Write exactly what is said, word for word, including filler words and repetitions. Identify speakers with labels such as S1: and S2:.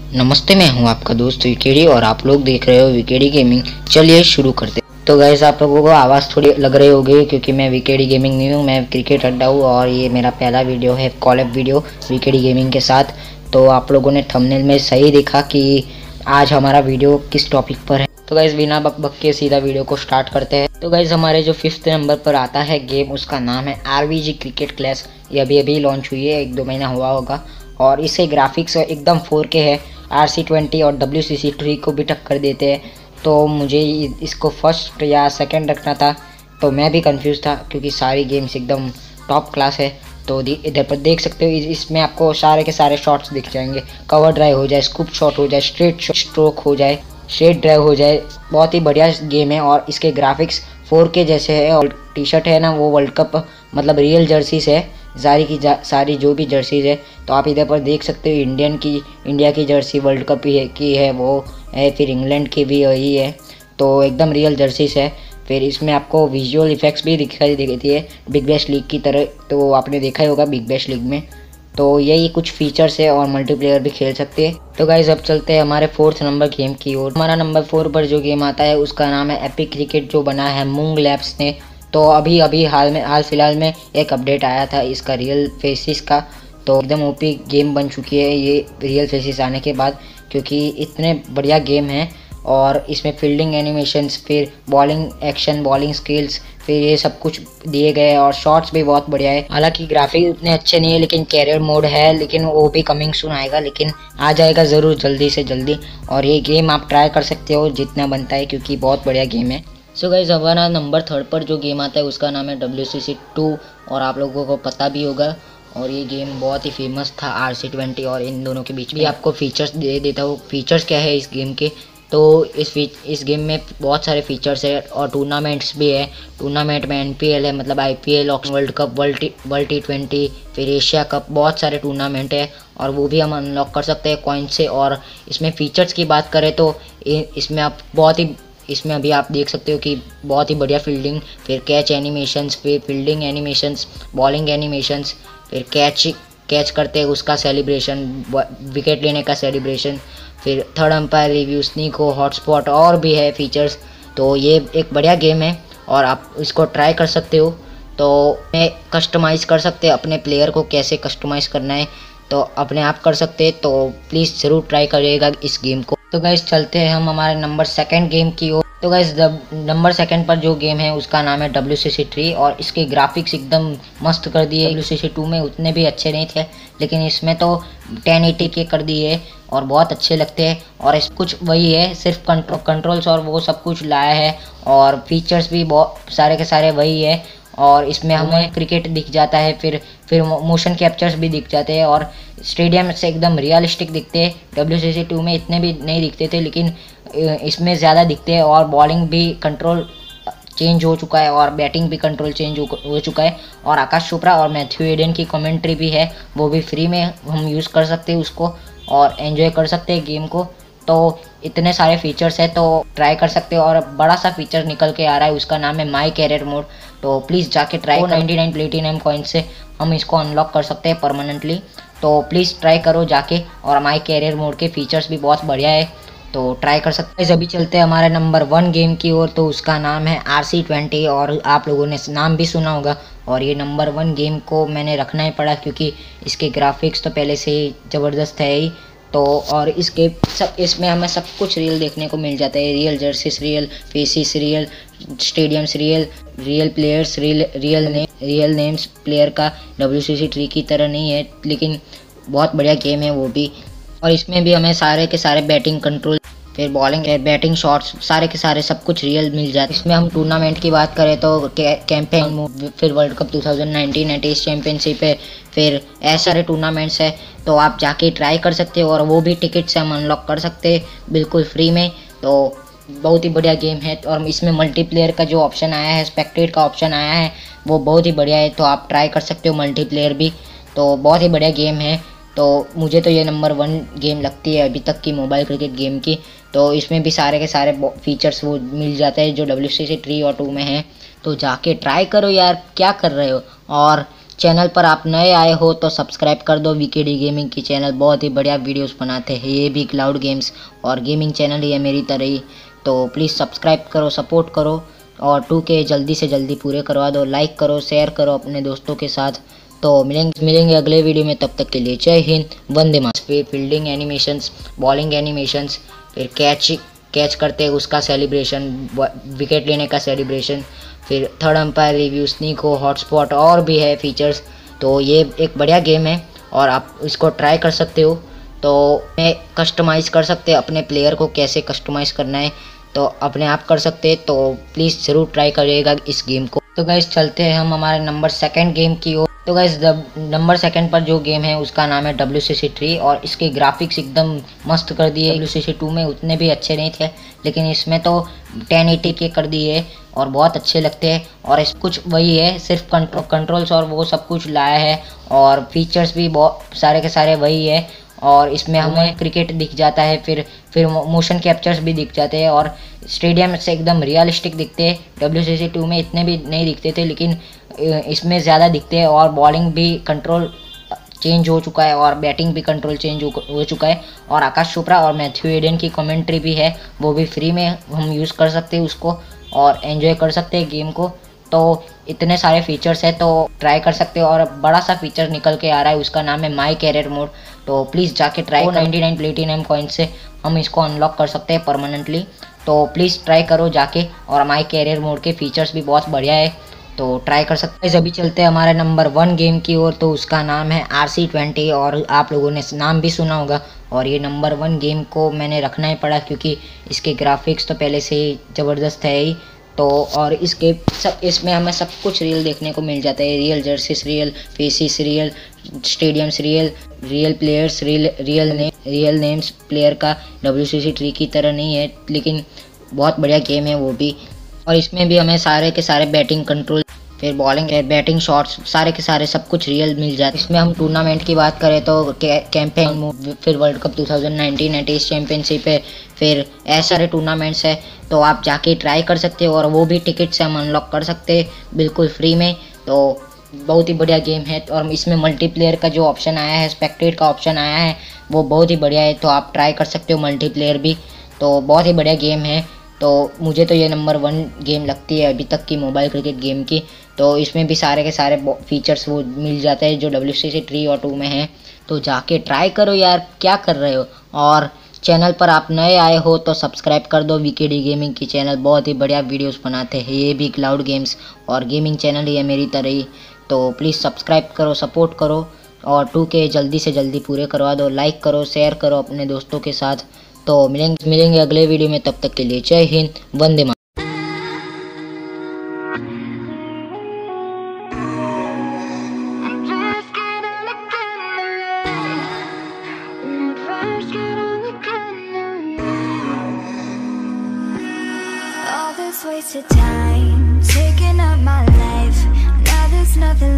S1: नमस्ते, मैं हूं आपका दोस्त विकेडी और आप लोग देख रहे हो विकेडी गेमिंग। चलिए शुरू करते हैं। तो गाइस, आप लोगों को आवाज़ थोड़ी लग रही होगी क्योंकि मैं विकेडी गेमिंग नहीं हूं, मैं क्रिकेट अड्डा हूं और ये मेरा पहला वीडियो है कॉलअप वीडियो विकेडी गेमिंग के साथ। तो आप लोगों ने थंबनेल में सही देखा कि आज हमारा वीडियो किस टॉपिक पर है। तो गाइस, बिना बक बक के सीधा वीडियो को स्टार्ट करते हैं। तो गाइस, हमारे जो फिफ्थ नंबर पर आता है गेम, उसका नाम है आरवीजी क्रिकेट क्लैश। ये अभी अभी लॉन्च हुई है, एक दो महीना हुआ होगा और इससे ग्राफिक्स एकदम फोर के है। आर सी ट्वेंटी और डब्ल्यू सी सी थ्री को भी टक्कर देते हैं। तो मुझे इसको फर्स्ट या सेकंड रखना था, तो मैं भी कंफ्यूज था क्योंकि सारी गेम्स एकदम टॉप क्लास है। तो इधर पर देख सकते हो, इसमें आपको सारे के सारे शॉट्स दिख जाएंगे। कवर ड्राइव हो जाए, स्कूप शॉट हो जाए, स्ट्रेट स्ट्रोक हो जाए, स्ट्रेट ड्राइव हो जाए, बहुत ही बढ़िया गेम है। और इसके ग्राफिक्स फोर के जैसे है और टी शर्ट है ना, वो वर्ल्ड कप मतलब रियल जर्सीज है सारी की सारी जो भी जर्सीज है। तो आप इधर पर देख सकते हो, इंडियन की इंडिया की जर्सी वर्ल्ड कप ही है की है वो है, फिर इंग्लैंड की भी वही है। तो एकदम रियल जर्सीज है। फिर इसमें आपको विजुअल इफेक्ट्स भी दिखाई देती है बिग बैश लीग की तरह। तो आपने देखा ही होगा बिग बैश लीग में। तो यही कुछ फीचर्स है और मल्टीप्लेयर भी खेल सकते हैं। तो गाइज, अब चलते हैं हमारे फोर्थ नंबर गेम की ओर। हमारा नंबर फोर पर जो गेम आता है उसका नाम है एपिक क्रिकेट, जो बना है मूंग लैब्स ने। तो अभी अभी हाल में हाल फिलहाल में एक अपडेट आया था इसका रियल फेसिस का। तो एकदम ओपी गेम बन चुकी है ये रियल फेसिस आने के बाद, क्योंकि इतने बढ़िया गेम है। और इसमें फील्डिंग एनिमेशंस, फिर बॉलिंग एक्शन, बॉलिंग स्किल्स, फिर ये सब कुछ दिए गए हैं और शॉट्स भी बहुत बढ़िया है। हालांकि ग्राफिक उतने अच्छे नहीं है, लेकिन कैरियर मोड है, लेकिन वो भी कमिंग सून आएगा, लेकिन आ जाएगा ज़रूर जल्दी से जल्दी। और ये गेम आप ट्राई कर सकते हो जितना बनता है, क्योंकि बहुत बढ़िया गेम है। सो गाइस, हमारा नंबर थर्ड पर जो गेम आता है उसका नाम है डब्ल्यू सी सी टू, और आप लोगों को पता भी होगा। और ये गेम बहुत ही फेमस था आर सी ट्वेंटी, और इन दोनों के बीच भी आपको फीचर्स दे देता हूँ। फीचर्स क्या है इस गेम के, तो इस इस गेम में बहुत सारे फीचर्स है और टूर्नामेंट्स भी है। टूर्नामेंट में एन पी एल है, मतलब I P L, world cup, world T world T twenty, फिर एशिया कप, बहुत सारे टूर्नामेंट है और वो भी हम अनलॉक कर सकते हैं कॉइन से। और इसमें फीचर्स की बात करें तो इसमें आप बहुत ही इसमें अभी आप देख सकते हो कि बहुत ही बढ़िया फील्डिंग, फिर कैच एनिमेशंस, फिर फील्डिंग एनिमेशंस, बॉलिंग एनिमेशंस, फिर कैच कैच करते हैं उसका सेलिब्रेशन, विकेट लेने का सेलिब्रेशन, फिर थर्ड अंपायर रिव्यू, स्नीक हो, हॉटस्पॉट, और भी है फीचर्स। तो ये एक बढ़िया गेम है और आप इसको ट्राई कर सकते हो। तो मैं कस्टमाइज़ कर सकते हैं अपने प्लेयर को, कैसे कस्टमाइज़ करना है तो अपने आप कर सकते हैं। तो प्लीज़ ज़रूर ट्राई करिएगा इस गेम को। तो गाइस, चलते हैं हम हमारे नंबर सेकंड गेम की ओर। तो गाइस, नंबर सेकंड पर जो गेम है उसका नाम है डब्ल्यू सी सी थ्री, और इसके ग्राफिक्स एकदम मस्त कर दिए। डब्ल्यू सी सी टू में उतने भी अच्छे नहीं थे, लेकिन इसमें तो टेन एटी के कर दिए और बहुत अच्छे लगते हैं। और इस कुछ वही है, सिर्फ कंट्रोल कंट्रोल्स और वो सब कुछ लाया है, और फीचर्स भी बहुत सारे के सारे वही है। और इसमें हमें क्रिकेट दिख जाता है, फिर फिर मोशन कैप्चर्स भी दिख जाते हैं और स्टेडियम से एकदम रियलिस्टिक दिखते हैं। डब्ल्यू सी सी टू में इतने भी नहीं दिखते थे, लेकिन इसमें ज़्यादा दिखते हैं। और बॉलिंग भी कंट्रोल चेंज हो चुका है और बैटिंग भी कंट्रोल चेंज हो, हो चुका है। और आकाश चोपड़ा और मैथ्यू एडन की कमेंट्री भी है, वो भी फ्री में हम यूज़ कर सकते हैं उसको और एंजॉय कर सकते हैं गेम को। तो इतने सारे फीचर्स है, तो ट्राई कर सकते हो। और बड़ा सा फीचर निकल के आ रहा है, उसका नाम है माई कैरियर मोड। तो प्लीज़ जाके try, ninety nine platinum coin से हम इसको अनलॉक कर सकते हैं परमानेंटली। तो प्लीज़ ट्राई करो जाके, और माई कैरियर मोड के फीचर्स भी बहुत बढ़िया है, तो ट्राई कर सकते हैं। अभी चलते हैं हमारे नंबर वन गेम की ओर। तो उसका नाम है आर सी ट्वेंटी, और आप लोगों ने नाम भी सुना होगा। और ये नंबर वन गेम को मैंने रखना ही पड़ा क्योंकि इसके ग्राफिक्स तो पहले से ही ज़बरदस्त है ही। तो और इसके सब इसमें हमें सब कुछ रियल देखने को मिल जाता है। Real jerseys, real faces, real stadiums, real real players, real real name real names player का। डब्ल्यू सी सी थ्री की तरह नहीं है, लेकिन बहुत बढ़िया गेम है वो भी। और इसमें भी हमें सारे के सारे बैटिंग कंट्रोल, फिर बॉलिंग, बैटिंग शॉट्स, सारे के सारे सब कुछ रियल मिल जाते हैं। इसमें हम टूर्नामेंट की बात करें तो कैंपेन, फिर world cup two thousand nineteen है, टेस्ट चैंपियनशिप है, फिर ऐसे सारे टूर्नामेंट्स है। तो आप जाके ट्राई कर सकते हो और वो भी टिकट से हम अनलॉक कर सकते हैं बिल्कुल फ्री में। तो बहुत ही बढ़िया गेम है। और इसमें मल्टीप्लेयर का जो ऑप्शन आया है, स्पेक्टेट का ऑप्शन आया है, वो बहुत ही बढ़िया है। तो आप ट्राई कर सकते हो मल्टीप्लेयर भी। तो बहुत ही बढ़िया गेम है। तो मुझे तो ये नंबर वन गेम लगती है अभी तक की मोबाइल क्रिकेट गेम की। तो इसमें भी सारे के सारे फीचर्स वो मिल जाते हैं जो डब्ल्यू सी सी थ्री और टू में है। तो जाके ट्राई करो यार, क्या कर रहे हो। और चैनल पर आप नए आए हो तो सब्सक्राइब कर दो वीकेडी गेमिंग की चैनल, बहुत ही बढ़िया वीडियोस बनाते हैं ये भी क्लाउड गेम्स और गेमिंग चैनल ही है मेरी तरह ही। तो प्लीज़ सब्सक्राइब करो, सपोर्ट करो और टू के जल्दी से जल्दी पूरे करवा दो। लाइक करो, शेयर करो अपने दोस्तों के साथ। तो मिलेंगे मिलेंगे अगले वीडियो में, तब तक के लिए जय हिंद, वंदे मातरम। फिर फील्डिंग एनिमेशंस, बॉलिंग एनिमेशंस, फिर कैच कैच करते उसका सेलिब्रेशन, विकेट लेने का सेलिब्रेशन, फिर थर्ड अंपायर रिव्यू, स्नीक हो, हॉटस्पॉट और भी है फीचर्स। तो ये एक बढ़िया गेम है और आप इसको ट्राई कर सकते हो। तो मैं कस्टमाइज़ कर सकते हैं अपने प्लेयर को, कैसे कस्टमाइज़ करना है तो अपने आप कर सकते हैं। तो प्लीज़ ज़रूर ट्राई करिएगा इस गेम को। तो गाइस चलते हैं हम हमारे नंबर सेकंड गेम की ओर। तो गाइस नंबर सेकंड पर जो गेम है उसका नाम है डब्ल्यू सी सी थ्री और इसके ग्राफिक्स एकदम मस्त कर दिए। डब्ल्यू सी सी टू में उतने भी अच्छे नहीं थे, लेकिन इसमें तो टेन एटी के कर दिए और बहुत अच्छे लगते हैं। और इस कुछ वही है, सिर्फ कंट्रोल कंट्रोल्स और वो सब कुछ लाया है और फीचर्स भी बहुत सारे के सारे वही है। और इसमें हमें क्रिकेट दिख जाता है, फिर फिर मोशन कैप्चर्स भी दिख जाते हैं और स्टेडियम से एकदम रियलिस्टिक दिखते हैं। डब्ल्यू सी सी टू में इतने भी नहीं दिखते थे, लेकिन इसमें ज़्यादा दिखते हैं। और बॉलिंग भी कंट्रोल चेंज हो चुका है और बैटिंग भी कंट्रोल चेंज हो, हो चुका है। और आकाश चोपड़ा और मैथ्यू एडन की कमेंट्री भी है, वो भी फ्री में हम यूज़ कर सकते हैं उसको और एंजॉय कर सकते हैं गेम को। तो इतने सारे फीचर्स है तो ट्राई कर सकते हो। और बड़ा सा फीचर निकल के आ रहा है, उसका नाम है माई कैरियर मोड। तो प्लीज़ जाके ट्राई करो। नाइन्टी नाइन प्लेटिनम कॉइन से हम इसको अनलॉक कर सकते हैं परमानेंटली। तो प्लीज़ ट्राई करो जाके, और माई कैरियर मोड के फीचर्स भी बहुत बढ़िया है, तो ट्राई कर सकते हैं। अभी चलते हैं हमारे नंबर वन गेम की ओर। तो उसका नाम है आर सी ट्वेंटी और आप लोगों ने नाम भी सुना होगा। और ये नंबर वन गेम को मैंने रखना ही पड़ा क्योंकि इसके ग्राफिक्स तो पहले से ही ज़बरदस्त है ही। तो और इसके सब इसमें हमें सब कुछ रियल देखने को मिल जाता है, real jerseys, real faces, real stadiums, real real players, real real name real names player का। डब्ल्यू सी सी थ्री की तरह नहीं है, लेकिन बहुत बढ़िया गेम है वो भी। और इसमें भी हमें सारे के सारे बैटिंग कंट्रोल, फिर बॉलिंग, बैटिंग शॉट्स, सारे के सारे सब कुछ रियल मिल जाते हैं। इसमें हम टूर्नामेंट की बात करें तो कैंपेन, फिर world cup two thousand nineteen है, टेस्ट चैंपियनशिप है, फिर ऐसे सारे टूर्नामेंट्स है। तो आप जाके ट्राई कर सकते हो और वो भी टिकट से हम अनलॉक कर सकते हैं बिल्कुल फ्री में। तो बहुत ही बढ़िया गेम है। और इसमें मल्टीप्लेयर का जो ऑप्शन आया है, स्पेक्टेट का ऑप्शन आया है, वो बहुत ही बढ़िया है। तो आप ट्राई कर सकते हो मल्टीप्लेयर भी। तो बहुत ही बढ़िया गेम है। तो मुझे तो ये नंबर वन गेम लगती है अभी तक की मोबाइल क्रिकेट गेम की। तो इसमें भी सारे के सारे फीचर्स वो मिल जाते हैं जो डब्ल्यू सी सी थ्री और टू में है। तो जाके ट्राई करो यार, क्या कर रहे हो। और चैनल पर आप नए आए हो तो सब्सक्राइब कर दो वीकेडी गेमिंग की चैनल, बहुत ही बढ़िया वीडियोस बनाते हैं ये भी क्लाउड गेम्स और गेमिंग चैनल ही है मेरी तरह ही। तो प्लीज़ सब्सक्राइब करो, सपोर्ट करो और टू के जल्दी से जल्दी पूरे करवा दो। लाइक करो, शेयर करो अपने दोस्तों के साथ। तो मिलेंगे मिलेंगे अगले वीडियो में, तब तक के लिए जय हिंद, वंदे मातरम।
S2: Wasted time, taking up my life. Now there's nothing